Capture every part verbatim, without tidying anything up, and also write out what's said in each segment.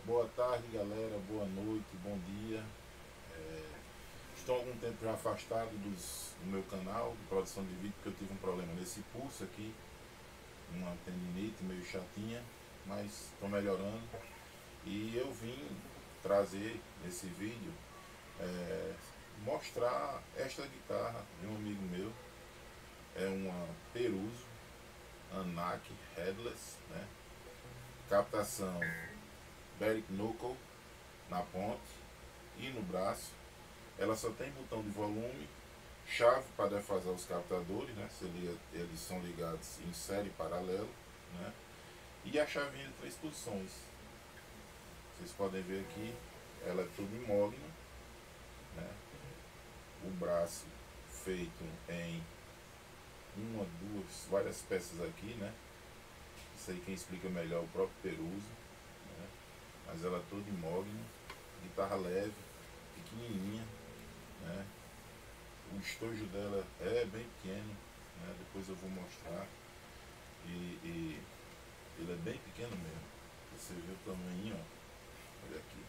Boa tarde, galera. Boa noite, bom dia. É, estou há algum tempo já afastado dos, do meu canal de produção de vídeo porque eu tive um problema nesse pulso aqui, uma tendinite meio chatinha, mas estou melhorando. E eu vim trazer nesse vídeo é, mostrar esta guitarra de um amigo meu. É uma Peruso Anak Headless, né? Captação Barrick Knuckle na ponte e no braço. Ela só tem botão de volume, chave para defasar os captadores, né? Se liga, eles são ligados em série paralelo, né? E a chavinha de três posições. Vocês podem ver aqui, ela é tudo em mogno, né? O braço feito em uma, duas, várias peças aqui, né? Isso aí quem explica melhor é o próprio Peruso, né? Mas ela é toda em mogno, guitarra leve, pequenininha, né? O estojo dela é bem pequeno, né? Depois eu vou mostrar. E, e ele é bem pequeno mesmo. Você vê o tamanho, ó. Olha aqui.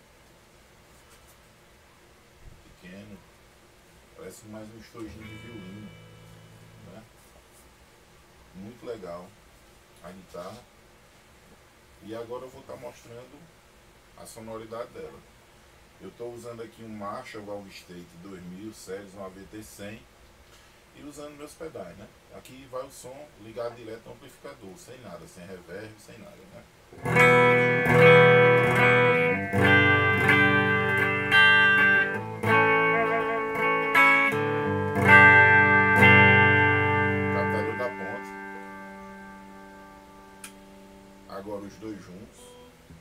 Pequeno. Parece mais um estojinho de violino, né? Muito legal a guitarra. E agora eu vou estar mostrando a sonoridade dela. Eu estou usando aqui um Marshall Valve State dois mil Series, um A V T cem, e usando meus pedais, né? Aqui vai o som ligado direto ao amplificador, sem nada, sem reverb, sem nada, né? Captador da ponte. Agora os dois juntos.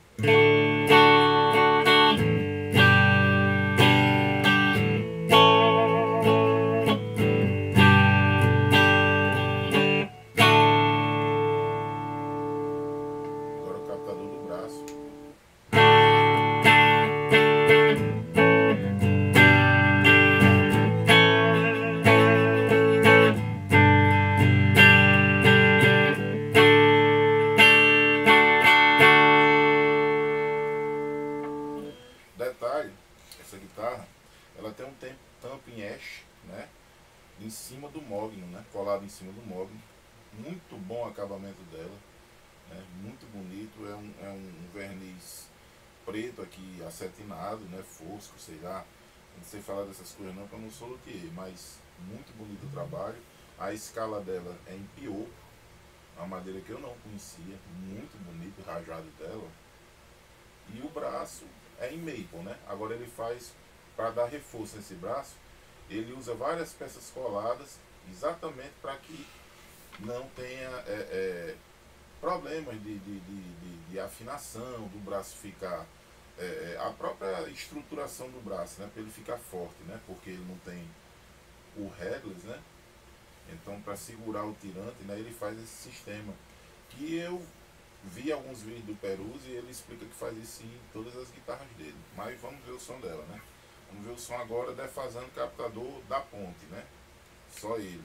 Detalhe, essa guitarra, ela tem um tamping ash, né, em cima do mogno, né, colado em cima do mogno. Muito bom o acabamento dela, né, muito bonito. É um, é um verniz preto aqui, acetinado, né, fosco, sei lá. Não sei falar dessas coisas não, porque eu não sou luthier, mas muito bonito o trabalho. A escala dela é em pior, uma madeira que eu não conhecia, muito bonito o rajado dela. E o braço é em maple, né? Agora ele faz, para dar reforço nesse braço, ele usa várias peças coladas, exatamente para que não tenha é, é, problemas de, de, de, de, de afinação, do braço ficar, é, a própria estruturação do braço, né? Para ele ficar forte, né? Porque ele não tem o headless, né? Então, para segurar o tirante, né, ele faz esse sistema que eu vi alguns vídeos do Peruso e ele explica que faz isso em todas as guitarras dele. Mas vamos ver o som dela, né? Vamos ver o som agora defasando o captador da ponte, né? Só ele.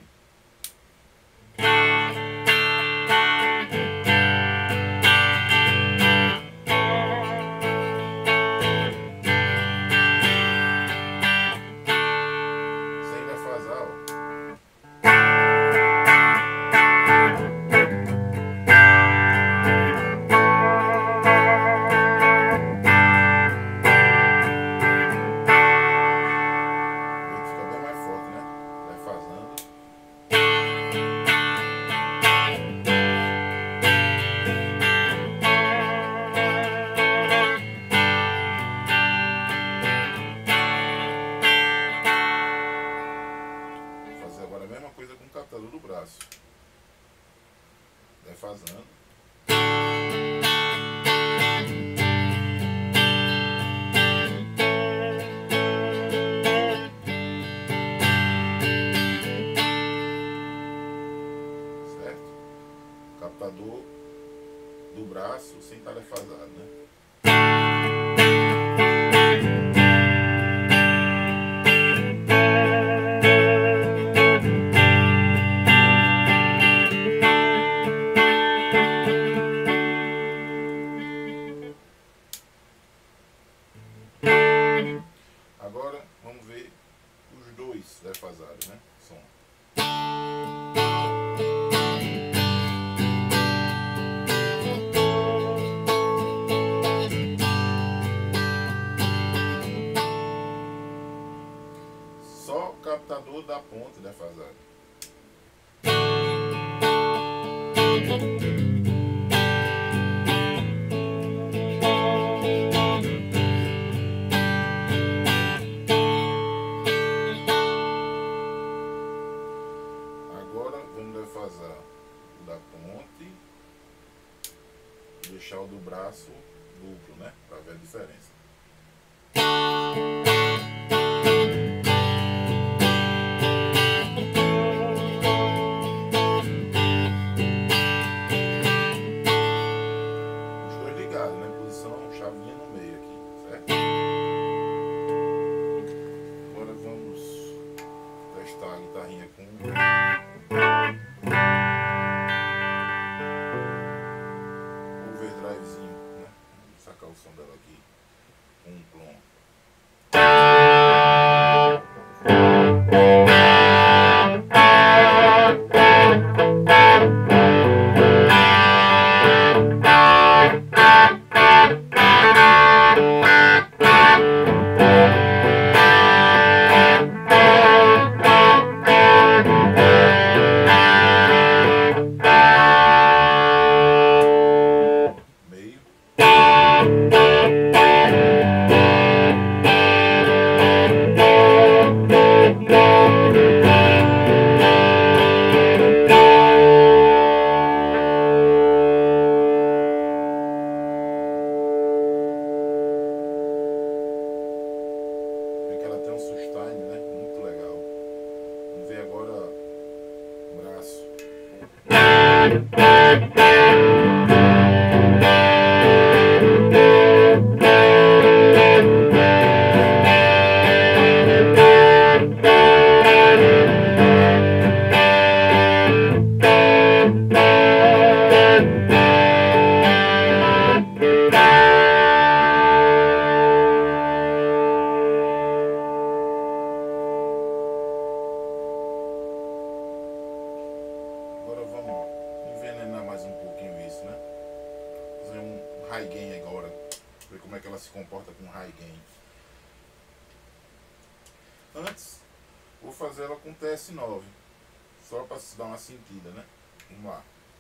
Sem defasar, ó. Fica bem mais forte, né? Defasando. ponto defasado. Agora vamos defasar o da ponte, deixar o do braço duplo, né? Para ver a diferença. Os dois ligados, né? Posição chavinha no meio aqui, certo? Agora vamos testar a guitarrinha com overdrivezinho, né? Vamos sacar o som dela aqui com um plom. High gain agora, ver como é que ela se comporta com high gain. Antes, vou fazer ela com T S nove, só para dar uma sentida, né? Vamos lá.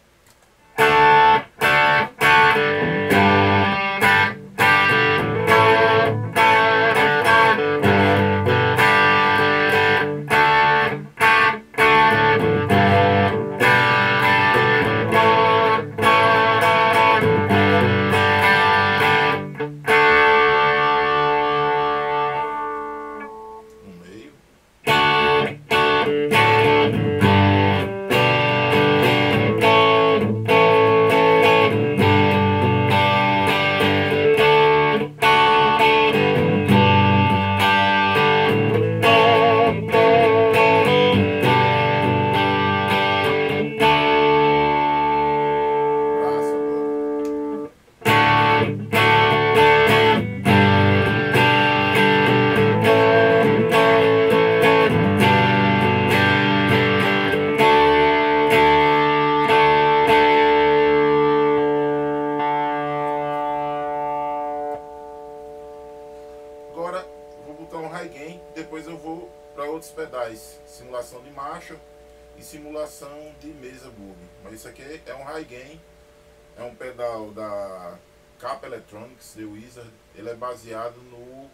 Agora vou botar um high gain, depois eu vou para outros pedais, simulação de marcha e simulação de mesa bug. Mas isso aqui é um high gain, é um pedal da Kappa Electronics, The Wizard. Ele é baseado no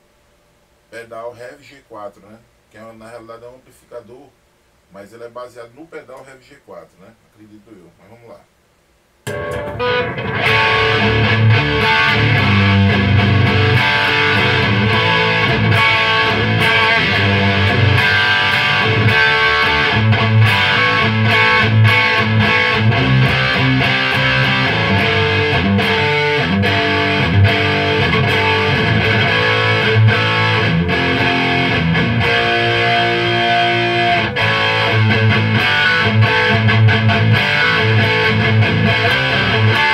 pedal Heavy G quatro, né? Que é, na realidade é um amplificador, mas ele é baseado no pedal Heavy G quatro, né? Acredito eu, mas vamos lá. We'll be right back.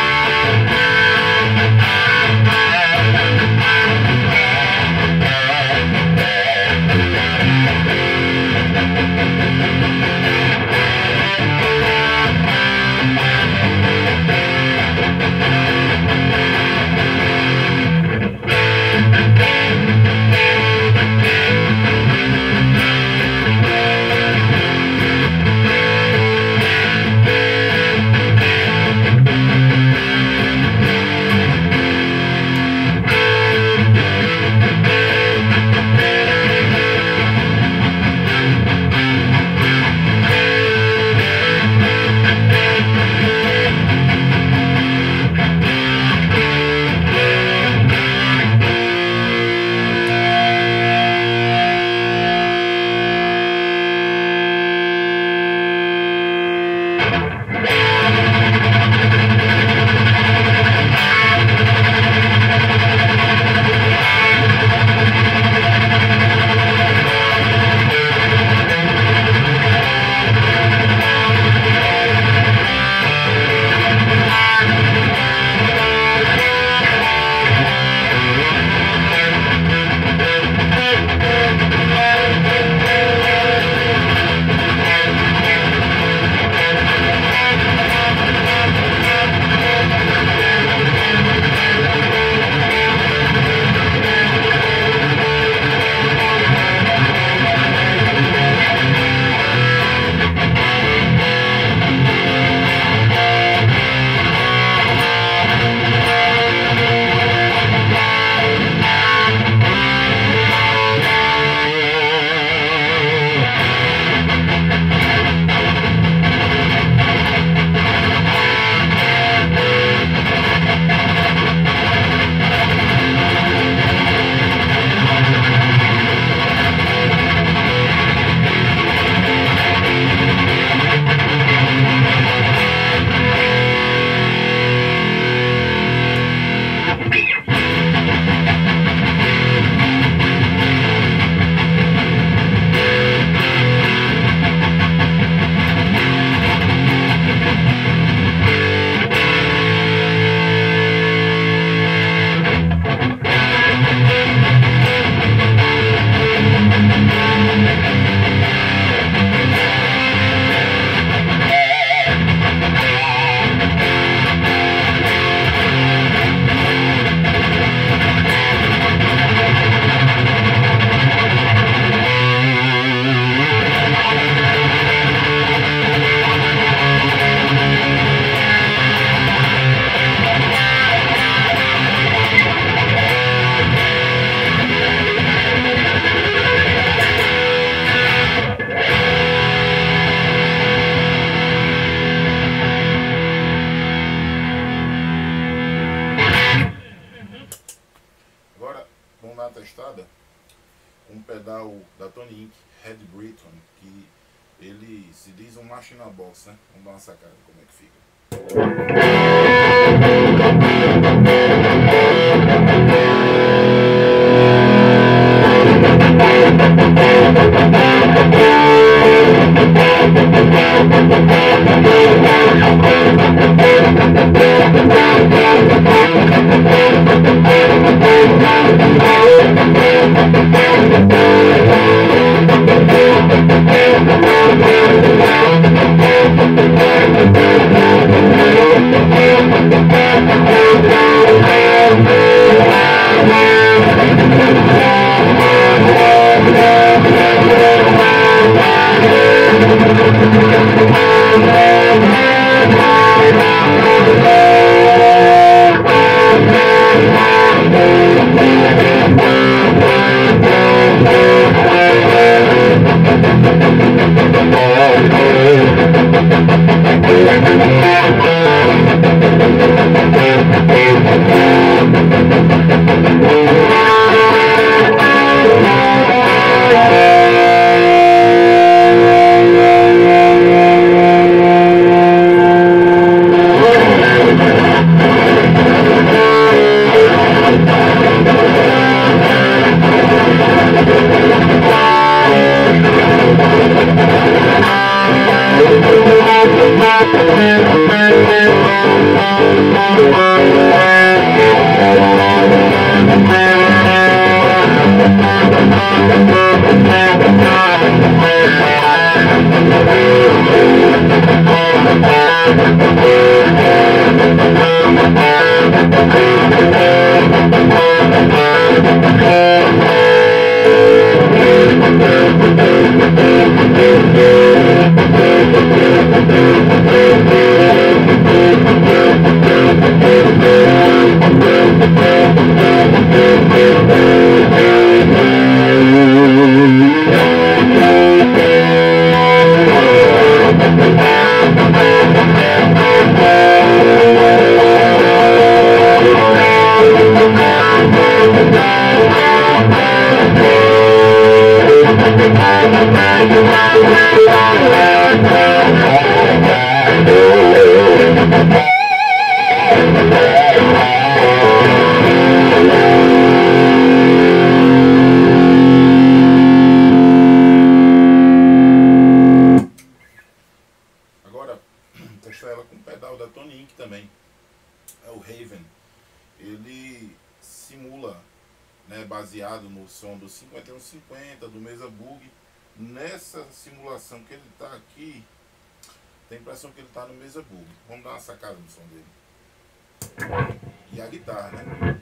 testada com um pedal da Tony Inc Red Britton, que ele se diz um Machina Box, né? Vamos dar uma sacada como é que fica. Agora, testar ela com o pedal da Tony Inc também. É o Raven. Ele simula, né, baseado no som do cinquenta e um cinquenta, do Mesa Bug. Nessa simulação que ele está aqui, tem a impressão que ele está no Mesa Bug. Vamos dar uma sacada no som dele. E a guitarra, né?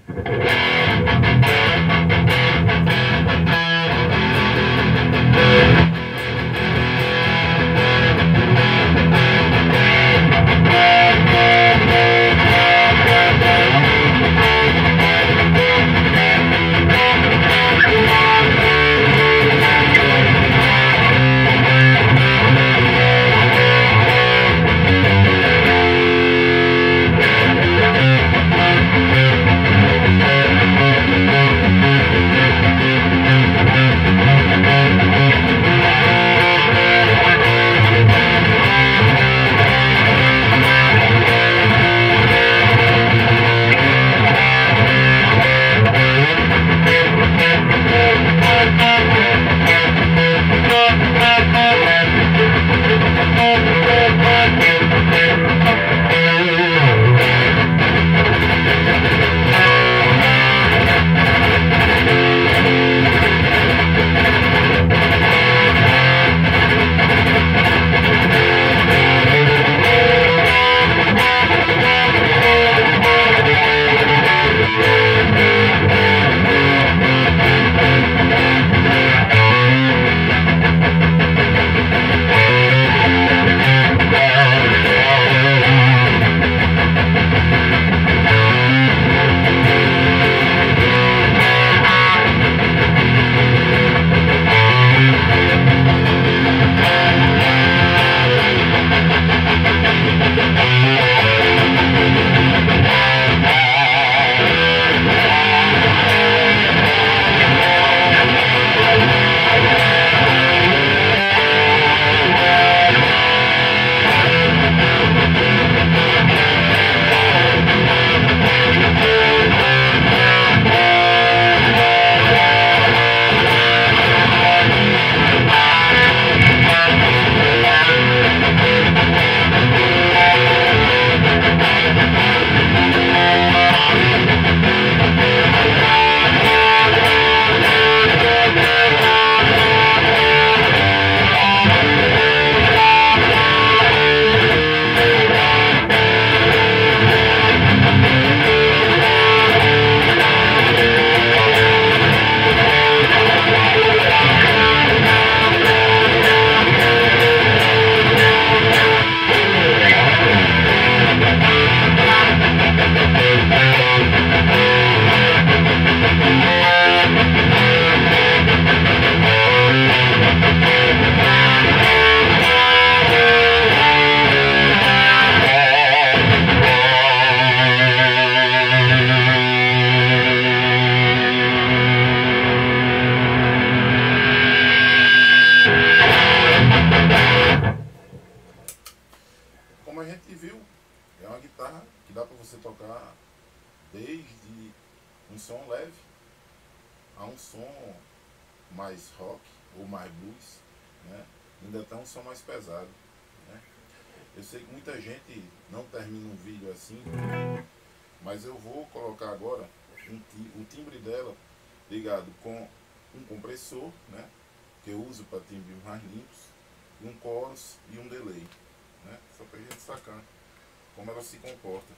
som leve a um som mais rock ou mais blues, né? Ainda tem um som mais pesado, né? Eu sei que muita gente não termina um vídeo assim, mas eu vou colocar agora um ti- o timbre dela ligado com um compressor, né? Que eu uso para timbres mais limpos, um chorus e um delay, né? Só para a gente sacar como ela se comporta.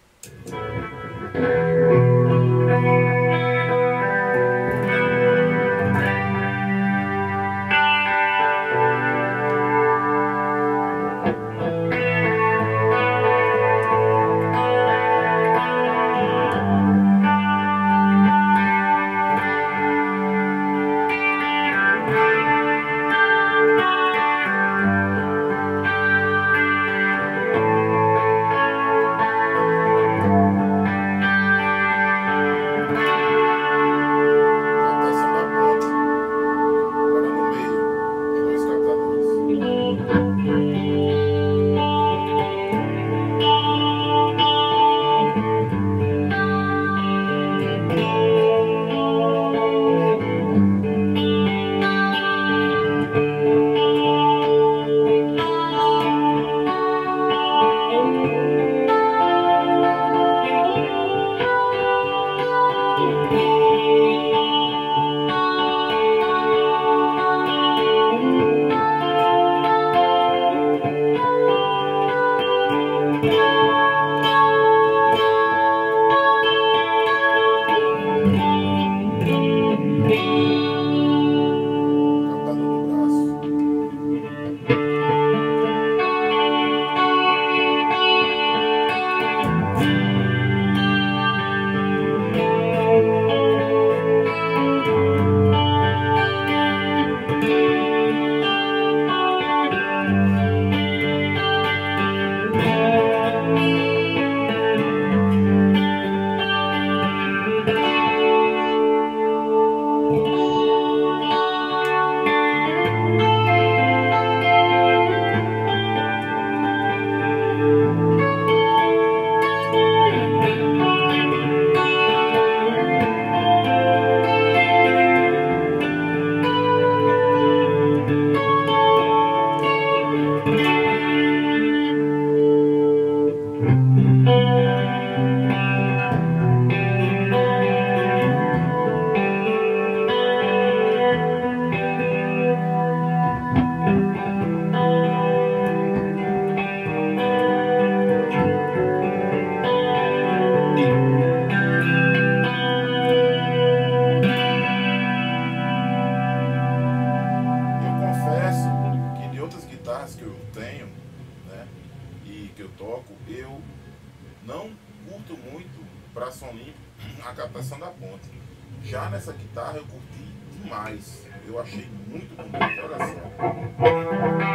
Captação da ponte, agora no meio, dois captadores. Captador do braço. Eu confesso que de outras guitarras que eu tenho, né, e que eu toco, eu não curto muito para som limpo a captação da ponte. Já nessa guitarra eu curti demais. Eu achei muito bonito, olha só.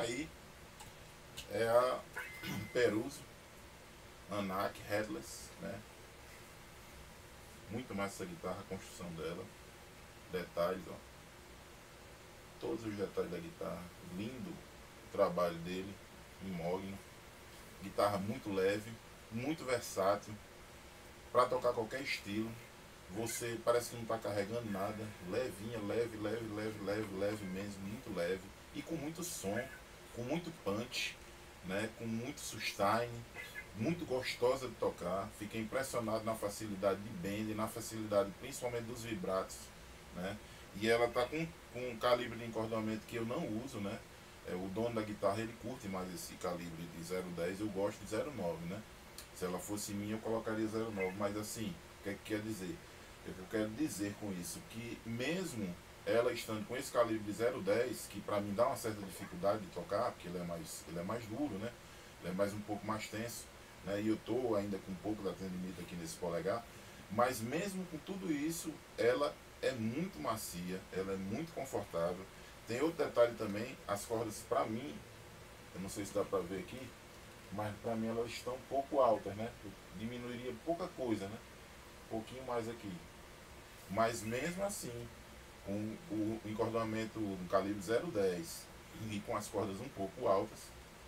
aí é a Peruso Anak Headless, né? Muito mais essa guitarra, a construção dela, detalhes, ó, todos os detalhes da guitarra, lindo o trabalho dele em mogno, guitarra muito leve, muito versátil, para tocar qualquer estilo. Você parece que não está carregando nada, levinha, leve, leve, leve, leve, leve mesmo, muito leve e com muito som, com muito punch, né? Com muito sustain, muito gostosa de tocar. Fiquei impressionado na facilidade de bend, na facilidade principalmente dos vibratos, né? E ela tá com, com um calibre de encordoamento que eu não uso, né? É, o dono da guitarra ele curte mais esse calibre de zero vírgula dez, eu gosto de zero vírgula nove, né? Se ela fosse minha eu colocaria zero vírgula nove, mas assim, o que é que quer dizer? O que eu quero dizer com isso? Que mesmo ela estando com esse calibre de zero vírgula dez, que para mim dá uma certa dificuldade de tocar, porque ele é mais, ele é mais duro, né? Ele é mais um pouco mais tenso, né? E eu estou ainda com um pouco da tendinite aqui nesse polegar, mas mesmo com tudo isso, ela é muito macia, ela é muito confortável. Tem outro detalhe também, as cordas para mim, eu não sei se dá para ver aqui, mas para mim elas estão um pouco altas, né? Eu diminuiria pouca coisa, né? Um pouquinho mais aqui. Mas mesmo assim, com o encordoamento no calibre zero vírgula dez e com as cordas um pouco altas,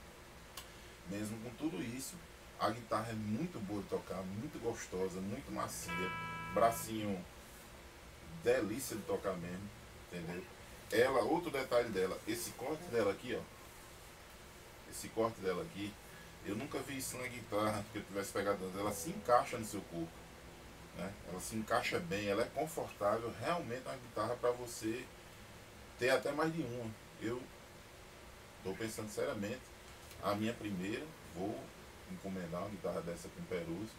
mesmo com tudo isso, a guitarra é muito boa de tocar, muito gostosa, muito macia, bracinho delícia de tocar mesmo, entendeu? Ela, outro detalhe dela, esse corte dela aqui, ó, esse corte dela aqui, eu nunca vi isso na guitarra que eu tivesse pegado antes. Ela se encaixa no seu corpo, né? Ela se encaixa bem, ela é confortável, realmente é uma guitarra para você ter até mais de uma. Eu estou pensando seriamente, a minha primeira, vou encomendar uma guitarra dessa com Peruso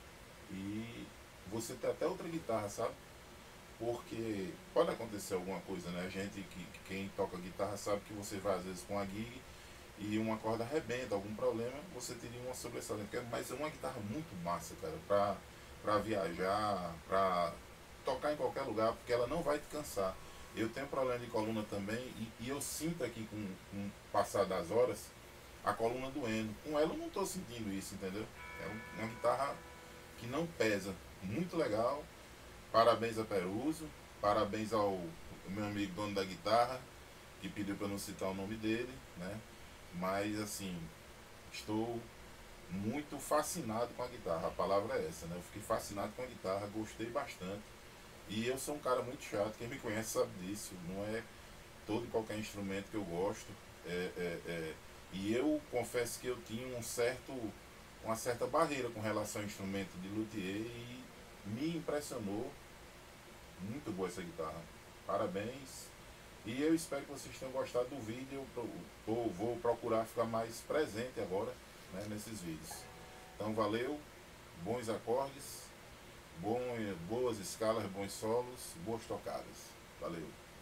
e você ter até outra guitarra, sabe? Porque pode acontecer alguma coisa, né? A gente, que, que quem toca guitarra sabe que você vai às vezes com a gig e uma corda arrebenta, algum problema, você teria uma sobressalente. Mas é uma guitarra muito massa, cara, pra, pra viajar, pra tocar em qualquer lugar, porque ela não vai te cansar. Eu tenho problema de coluna também e, e eu sinto aqui com, com o passar das horas a coluna doendo. Com ela eu não estou sentindo isso, entendeu? É uma guitarra que não pesa, muito legal. Parabéns a Peruso, parabéns ao meu amigo dono da guitarra, que pediu para não citar o nome dele, né? Mas assim, estou muito fascinado com a guitarra, a palavra é essa, né? Eu fiquei fascinado com a guitarra, gostei bastante. E eu sou um cara muito chato, quem me conhece sabe disso, não é todo e qualquer instrumento que eu gosto. É, é, é. E eu confesso que eu tinha um certo, uma certa barreira com relação ao instrumento de luthier e me impressionou. Muito boa essa guitarra, parabéns. E eu espero que vocês tenham gostado do vídeo. Eu tô, vou procurar ficar mais presente agora, né, nesses vídeos. Então valeu, bons acordes, bom, boas escalas, bons solos, boas tocadas. Valeu.